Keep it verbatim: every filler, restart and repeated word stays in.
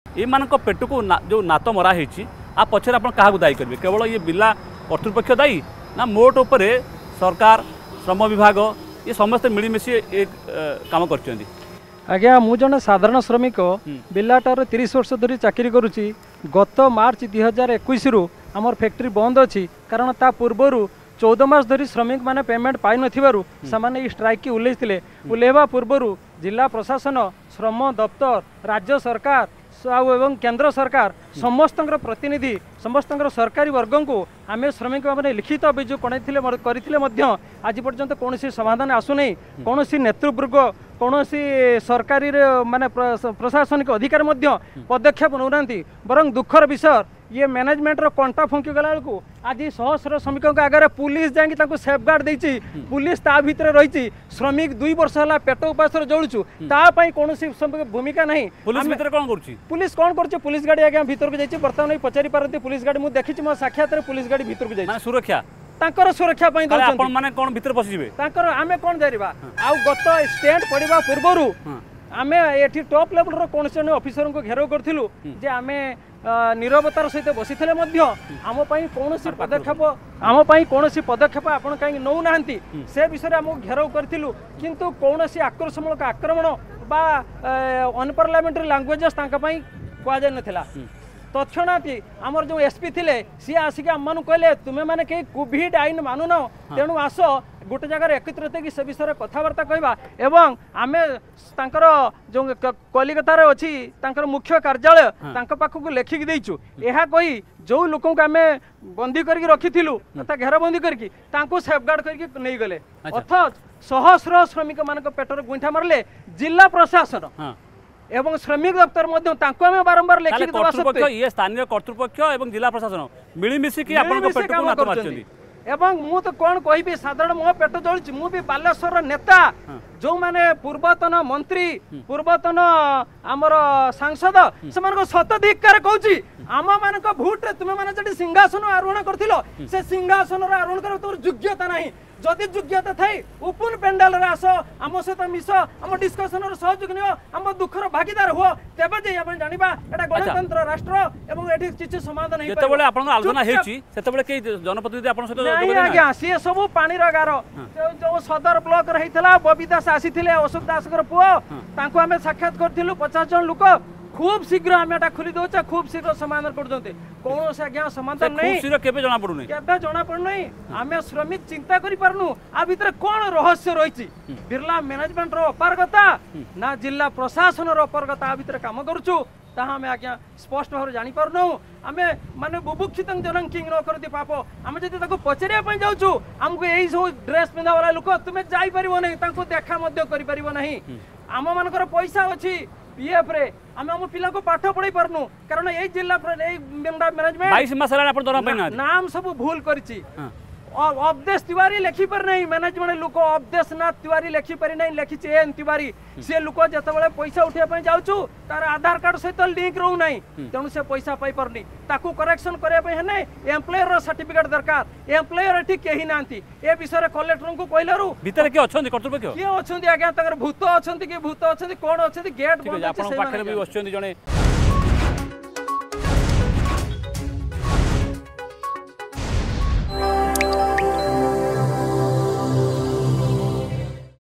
ये पेट को ना, जो नात मरा होती आ पछरे आप क्या दायी करेंगे केवल ये बिला कर्तृपक्ष दायी ना मोट उपर सरकार श्रम विभाग ये समस्ते मिलमिशी एक काम कर आज्ञा मु जन साधारण श्रमिक बिलाटार तीस वर्ष धरी चाकरी करुच्ची गत मार्च दुई हजार इक्कीस रु आमर फैक्ट्री बंद अच्छी कारण ता पूर्वर चौदह मास धरी श्रमिक माने पेमेंट पाई नथिबारु सामान्य स्ट्राइक की उल्लेखिले उल्लेवा पूर्वर जिला प्रशासन श्रम दफ्तर राज्य सरकार एवं केंद्र सरकार समस्त प्रतिनिधि समस्त सरकारी वर्ग को आम श्रमिक मैंने लिखित अभियोग करते आज पर्यंत कौन समाधान आसुना कौन नेतृवर्ग कौन सरकारी माने प्रशासनिक अधिकारी पदक्षेप नौना बरं दुखर विषय ये मैनेजमेंट कंटा फुंकी गला बेलू आज सहस्र श्रमिक आगे पुलिस जाकि सेफगार्ड देती पुलिस ता भीतर रही श्रमिक दुई वर्ष है पेट उपास जलुचु तापाई कौन भूमिका नहीं पुलिस भीतर कौन कर पुलिस कौन कर पुलिस गाड़ी आगे भीतर को जाइए बर्तमान पचारि पारती पुलिस गाड़ी मुझे देखी मो साक्षात पुलिस गाड़ी भीतर को जाइए सुरक्षा तांकर सुरक्षा माने कौन भीतर पशिबे तांकर आमे कौन जारिबा आ गत स्टैंड पड़िबा पूर्वरु आमे एठी टॉप लेवल रो कौन से ऑफिसर को घेराव करथिलु जे आमे निरवतार सहित बसीथिले मध्य आम पई कोनोसी पदक्षेप आम पई कोनोसी पदक्षेप आपण काई नौ नाहंती से विषय आम घेराव करथिलु किंतु कोनोसी आक्रोशमूलक आक्रमण बा अनपार्लियामेंटरी लैंग्वेजेस तांका पई कुआ जाय नथिला तत्क्षणात आमर जो एसपी थिले सी आसिक आम मान कहले तुम्हें मैंने कहीं कोविड आईन मानुन तेणु आस गोटे जगह एकत्रित होकर से विषय कथबार्ता कहवा एवं आम तांकर जो कलिकतार अच्छी तांकर मुख्य कार्यालय तांक पाखक लेखिक देचु यह कही जो लोक आम बंदी करके रखिलु घेराबंदी करके सेफगार्ड करके नहीं गले अर्थात सहस्र श्रमिक मान पेटर गुंठा मारले जिला प्रशासन एवं श्रमिक दफ्तर बारंबार लिखित ये स्थानीय कर्तृपक्ष एवं जिला प्रशासन मिलमिशी एवं मु तो कौन कहि साधारण मो पेट जलुची मु भी बालेश्वर नेता जो माने पूर्वतन मंत्री पूर्वतन आमर सांसद से शताधिकार कहूँ आम मान भोट तुम मैंने सिंहासन आरोहण कर से सिंहासन आरोहण कर तोर योग्यता नहीं जदि योग्यता थाई ओपन पेंडाल आस आम सहित मिस आम डिस्कसन सहयोग नियो आम दुखर भागीदार हुआ तेबे जे आम जानिबा एटा गणतंत्र राष्ट्र एवं एठी किछि समाधान नहीं जेतेबेले आपन आलोचना हेछि सेतेबेले के जनप्रतिनिधि आपन सहित नहीं आज्ञा सी सब पानी रो गार जो सदर ब्लॉक रहितला बबीदास आसीथिले अशोक दासकर पुओ तांको आमे साक्षात करथिलु पचास जन लोक खूब शीघ्र आम एटा खुली दउछा खूब शीघ्र समाधान कर दउते कौन से आज्ञा समाधान नहीं खूब शीघ्र केबे जना पडुनी केबे जना पडु नहीं आमे श्रमिक चिंता करि परनु आ भीतर कोन रहस्य रहिछि बिरला मैनेजमेंट रो अपारगता ना जिला प्रशासन रो अपारगता आ भीतर काम करूछु ताहा आमे आज्ञा स्पष्ट भाव जानि परनु आमे माने बुभुक्षित जनन किंग न करति पाप आमे जति ताको पचरिया पई जाउछु हमको एई सब ड्रेस पिंदा वाला लोक तुमे जाई परिबो नहीं ताको देखा मध्य करि परिबो नहीं आम मानकर पैसा अछि पीएफ रे आमे हम पिला को पाठ पढ़ाई पारनु कारण ए जिला मैनेजमेंट बाईस मास आपण दरा पई नाम सब भूल करछि अवदेश तिवारी लिखि पर नहीं मैनेजमेंट लोक अवदेश नाथ तिवारी लिखि पर नहीं लिखि एन तिवारी से लोक जतबेले पैसा उठिया पई जाउछु तार आधार कार्ड सहित लिंक रहू नहीं तेणु से पैसा पाई परनी ताकू करेक्शन करे पई हेने एम्प्लॉयर सर्टिफिकेट दरकार एम्प्लॉयर एठी केही नांती ए विषय कलेक्टर को कहलारु भीतर के अछंती कर्तृपक्ष के अछंती आज्ञा तकर भूत अछंती के भूत अछंती कोन अछंती गेट बंद अछि आपण पाखरे भी बसचंती जने